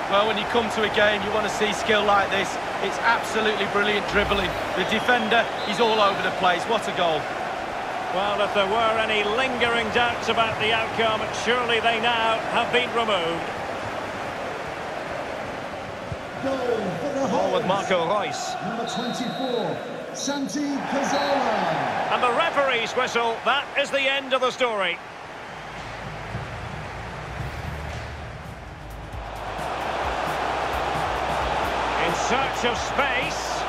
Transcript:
Well, when you come to a game, you want to see skill like this. It's absolutely brilliant dribbling. The defender, he's all over the place. What a goal. Well, if there were any lingering doubts about the outcome, surely they now have been removed. Goal for the Ball with Hollands. Marco Reus. Number 24, Santi Cazorla. And the referee's whistle, that is the end of the story. In search of space.